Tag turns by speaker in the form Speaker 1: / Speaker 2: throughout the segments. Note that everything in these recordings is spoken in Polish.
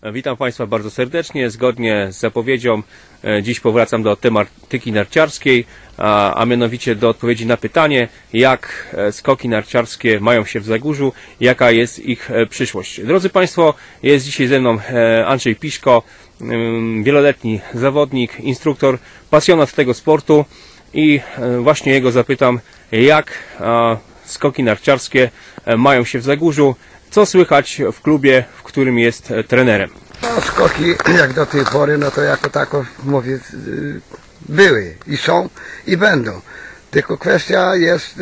Speaker 1: Witam Państwa bardzo serdecznie. Zgodnie z zapowiedzią dziś powracam do tematyki narciarskiej, a mianowicie do odpowiedzi na pytanie, jak skoki narciarskie mają się w Zagórzu, jaka jest ich przyszłość. Drodzy Państwo, jest dzisiaj ze mną Andrzej Piszko, wieloletni zawodnik, instruktor, pasjonat tego sportu i właśnie jego zapytam, jak skoki narciarskie mają się w Zagórzu. Co słychać w klubie, w którym jest trenerem?
Speaker 2: No, skoki jak do tej pory, no to jako tako mówię, były i są i będą. Tylko kwestia jest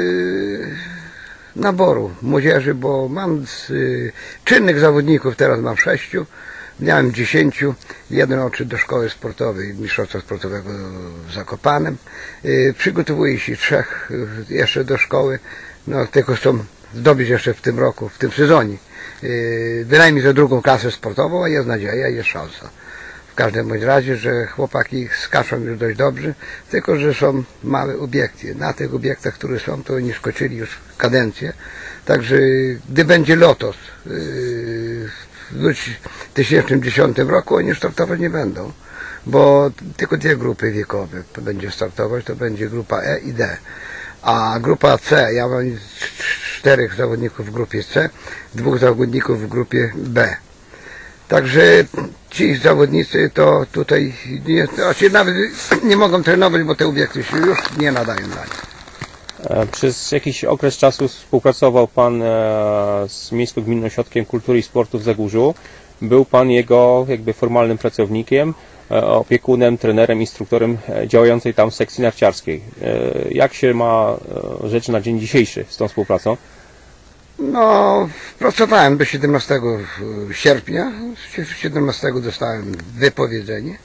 Speaker 2: naboru młodzieży, bo mam czynnych zawodników, teraz mam 6, miałem 10, jeden odszedł do szkoły sportowej, mistrzostwa sportowego w Zakopanem. Przygotowuje się 3 jeszcze do szkoły, no tylko chcą zdobyć jeszcze w tym roku, w tym sezonie bynajmniej za 2. klasę sportową, a jest nadzieja, jest szansa. W każdym bądź razie, że chłopaki skaczą już dość dobrze, tylko że są małe obiekty. Na tych obiektach, które są, to oni skoczyli już kadencję. Także gdy będzie Lotos w 2010 roku, oni startować nie będą, bo tylko 2 grupy wiekowe będzie startować, to będzie grupa E i D. A grupa C, ja mam 4 zawodników w grupie C, 2 zawodników w grupie B. Także ci zawodnicy to tutaj nawet nie mogą trenować, bo te obiekty się już nie nadają dla nich.
Speaker 1: Przez jakiś okres czasu współpracował Pan z Miejsko-Gminnym Ośrodkiem Kultury i Sportu w Zagórzu. Był Pan jego jakby formalnym pracownikiem, opiekunem, trenerem, instruktorem działającej tam sekcji narciarskiej. Jak się ma rzecz na dzień dzisiejszy z tą współpracą?
Speaker 2: No, pracowałem do 17 sierpnia. 17 dostałem wypowiedzenie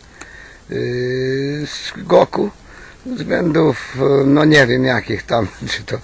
Speaker 2: z GOK-u. Z względów, no nie wiem jakich tam, czy to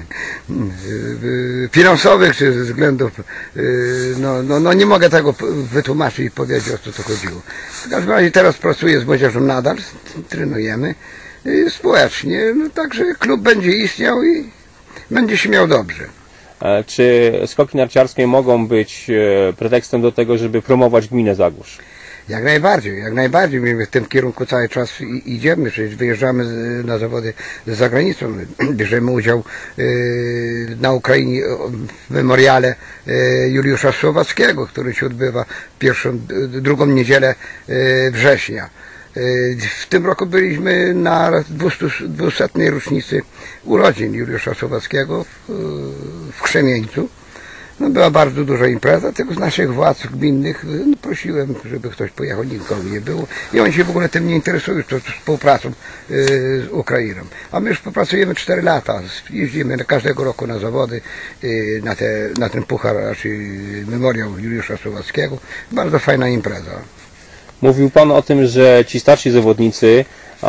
Speaker 2: finansowych, czy ze względów, no nie mogę tego wytłumaczyć i powiedzieć, o co to chodziło. W każdym razie teraz pracuję z młodzieżą nadal, trenujemy społecznie, no także klub będzie istniał i będzie się miał dobrze.
Speaker 1: Czy skoki narciarskie mogą być pretekstem do tego, żeby promować gminę Zagórz?
Speaker 2: Jak najbardziej. My w tym kierunku cały czas idziemy, przecież wyjeżdżamy na zawody za granicą, bierzemy udział na Ukrainie w memoriale Juliusza Słowackiego, który się odbywa drugą niedzielę września. W tym roku byliśmy na 200. rocznicy urodzin Juliusza Słowackiego w Krzemieńcu. No, była bardzo duża impreza, tylko z naszych władz gminnych prosiłem, żeby ktoś pojechał, nikogo nie było i oni się w ogóle tym nie interesują, to współpracą z Ukrainą. A my już współpracujemy 4 lata, jeździmy każdego roku na zawody, na ten puchar, memoriał Juliusza Słowackiego. Bardzo fajna impreza.
Speaker 1: Mówił Pan o tym, że ci starsi zawodnicy,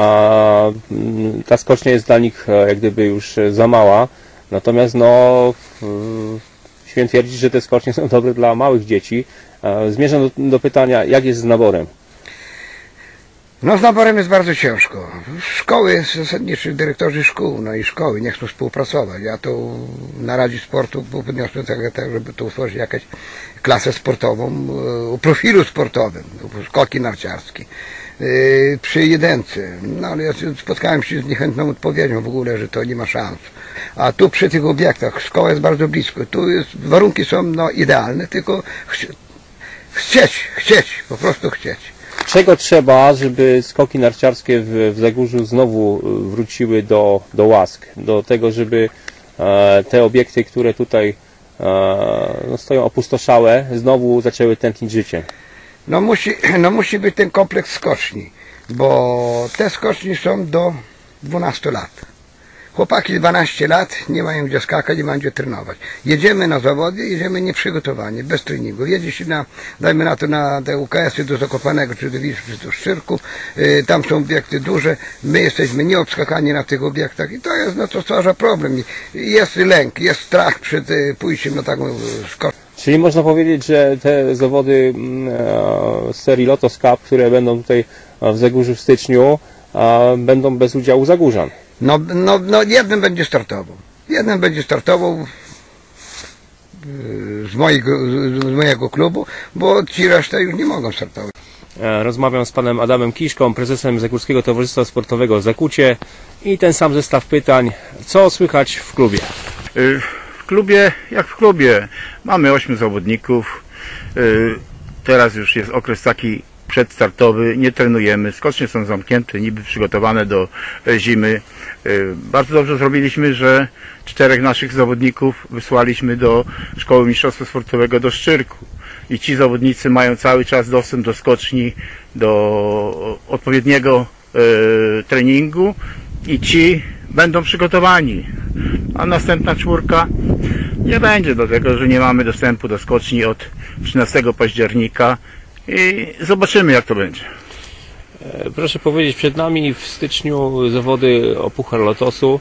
Speaker 1: ta skocznia jest dla nich jak gdyby już za mała, natomiast no śmiem twierdzić, że te skocznie są dobre dla małych dzieci. Zmierzam do pytania, jak jest z naborem?
Speaker 2: No z naborem jest bardzo ciężko. Szkoły, zasadniczy dyrektorzy szkół, no i szkoły nie chcą współpracować. Ja tu na Radzie Sportu podniosłem tak, żeby tu utworzyć jakąś klasę sportową o profilu sportowym, skoki narciarskie. Przy jedynce, no ale ja spotkałem się z niechętną odpowiedzią w ogóle, że to nie ma szans. A tu przy tych obiektach szkoła jest bardzo blisko, tu warunki są no, idealne, tylko chcieć, po prostu chcieć.
Speaker 1: Czego trzeba, żeby skoki narciarskie w Zagórzu znowu wróciły do łask, do tego, żeby te obiekty, które tutaj no, stoją opustoszałe, znowu zaczęły tętnić życiem?
Speaker 2: No musi być ten kompleks skoczni, bo te skoczni są do 12 lat. Chłopaki 12 lat nie mają gdzie skakać, nie mają gdzie trenować. Jedziemy na zawody, jedziemy nieprzygotowani, bez treningu. Jedzie się dajmy na to na te UKS-y do Zakopanego, czy do Wiszczy, czy do Szczyrku. Tam są obiekty duże, my jesteśmy nieobskakani na tych obiektach i to jest, no to stwarza problem. Jest lęk, jest strach przed pójściem na taką skocznię.
Speaker 1: Czyli można powiedzieć, że te zawody z serii Lotos Cup, które będą tutaj w Zagórzu w styczniu, będą bez udziału Zagórzan.
Speaker 2: No jeden będzie startował. z mojego klubu, bo ci reszta już nie mogą startować.
Speaker 1: Rozmawiam z panem Adamem Kiszką, prezesem Zagórskiego Towarzystwa Sportowego Zakucie i ten sam zestaw pytań. Co słychać w klubie?
Speaker 3: W klubie, jak w klubie, mamy 8 zawodników. Teraz już jest okres taki przedstartowy, nie trenujemy, skocznie są zamknięte, niby przygotowane do zimy. Bardzo dobrze zrobiliśmy, że 4 naszych zawodników wysłaliśmy do Szkoły Mistrzostwa Sportowego do Szczyrku. I ci zawodnicy mają cały czas dostęp do skoczni, do odpowiedniego treningu i ci będą przygotowani. A następna 4 nie będzie, dlatego że nie mamy dostępu do skoczni od 13 października i zobaczymy, jak to będzie.
Speaker 1: Proszę powiedzieć, przed nami w styczniu zawody o Puchar Lotosu.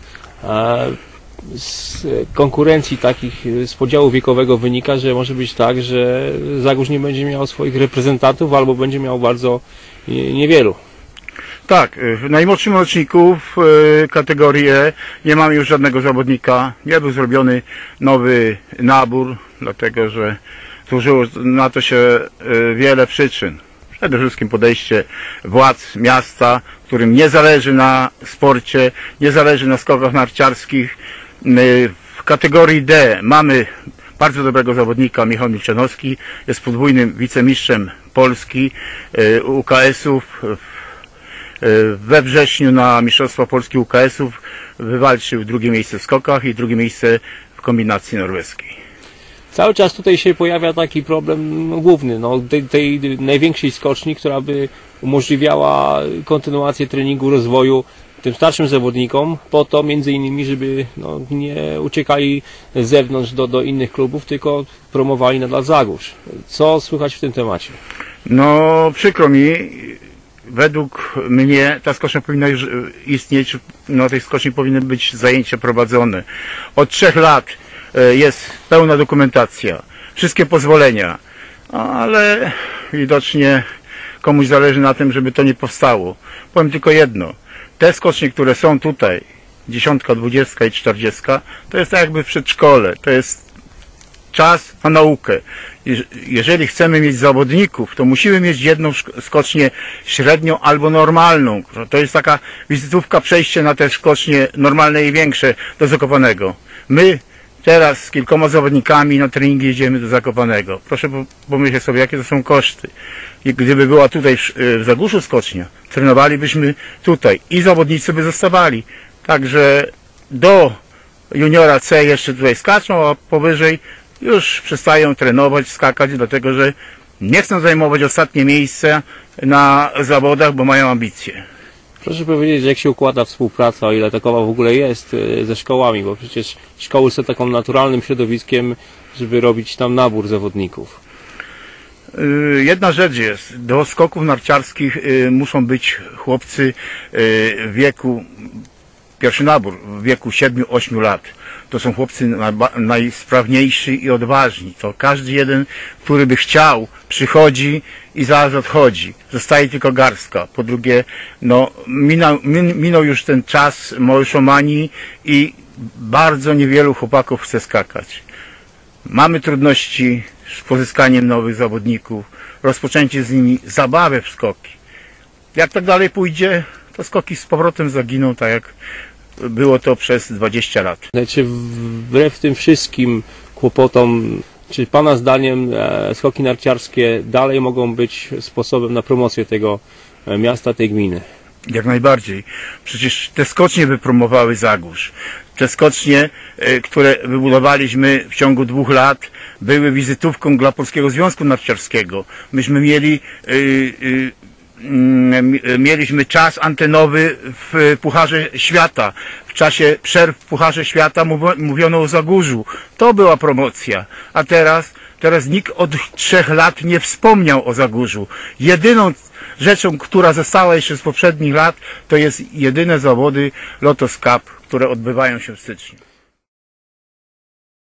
Speaker 1: Z konkurencji takich, z podziału wiekowego wynika, że może być tak, że Zagórz nie będzie miał swoich reprezentantów albo będzie miał bardzo niewielu.
Speaker 3: Tak, w najmłodszym roczniku w kategorii E nie mamy już żadnego zawodnika. Nie był zrobiony nowy nabór, dlatego że służyło na to się wiele przyczyn. Przede wszystkim podejście władz miasta, którym nie zależy na sporcie, nie zależy na skokach narciarskich. W kategorii D mamy bardzo dobrego zawodnika, Michał Milczanowski, jest podwójnym wicemistrzem Polski UKS-ów. We wrześniu na Mistrzostwa Polski UKS-ów wywalczył 2. miejsce w skokach i 2. miejsce w kombinacji norweskiej.
Speaker 1: Cały czas tutaj się pojawia taki problem główny, tej największej skoczni, która by umożliwiała kontynuację treningu, rozwoju tym starszym zawodnikom, po to między innymi, żeby nie uciekali z zewnątrz do innych klubów, tylko promowali nadal Zagórz. Co słychać w tym temacie?
Speaker 3: No przykro mi, według mnie ta skocznia powinna już istnieć, na tej skoczni powinny być zajęcia prowadzone. Od 3 lat jest pełna dokumentacja, wszystkie pozwolenia, ale widocznie komuś zależy na tym, żeby to nie powstało. Powiem tylko jedno, te skocznie, które są tutaj, 10, 20 i 40, to jest tak jakby w przedszkole, to jest czas na naukę. Jeżeli chcemy mieć zawodników, to musimy mieć jedną skocznię średnią albo normalną. To jest taka wizytówka, przejście na te skocznie normalne i większe do Zakopanego. My teraz z kilkoma zawodnikami na treningi jedziemy do Zakopanego. Proszę pomyśleć sobie, jakie to są koszty. I gdyby była tutaj w Zagórzu skocznia, trenowalibyśmy tutaj i zawodnicy by zostawali. Także do juniora C jeszcze tutaj skaczą, a powyżej już przestają trenować, skakać, dlatego że nie chcą zajmować ostatnie miejsce na zawodach, bo mają ambicje.
Speaker 1: Proszę powiedzieć, jak się układa współpraca, o ile takowa w ogóle jest, ze szkołami, bo przecież szkoły są takim naturalnym środowiskiem, żeby robić tam nabór zawodników.
Speaker 3: Jedna rzecz jest, do skoków narciarskich muszą być chłopcy w wieku, pierwszy nabór w wieku 7-8 lat. To są chłopcy najsprawniejsi i odważni. To każdy jeden, który by chciał, przychodzi i zaraz odchodzi. Zostaje tylko garstka. Po drugie, minął już ten czas mołyszomanii i bardzo niewielu chłopaków chce skakać. Mamy trudności z pozyskaniem nowych zawodników, rozpoczęcie z nimi zabawy w skoki. Jak tak dalej pójdzie, to skoki z powrotem zaginą, tak jak było to przez 20 lat.
Speaker 1: Czy wbrew tym wszystkim kłopotom, czy Pana zdaniem skoki narciarskie dalej mogą być sposobem na promocję tego miasta, tej gminy?
Speaker 3: Jak najbardziej. Przecież te skocznie wypromowały Zagórz. Te skocznie, które wybudowaliśmy w ciągu 2 lat, były wizytówką dla Polskiego Związku Narciarskiego. Myśmy mieliśmy czas antenowy w Pucharze Świata. W czasie przerw w Pucharze Świata mówiono o Zagórzu. To była promocja. A teraz nikt od 3 lat nie wspomniał o Zagórzu. Jedyną rzeczą, która została jeszcze z poprzednich lat, to jest jedyne zawody Lotos Cup, które odbywają się w styczniu.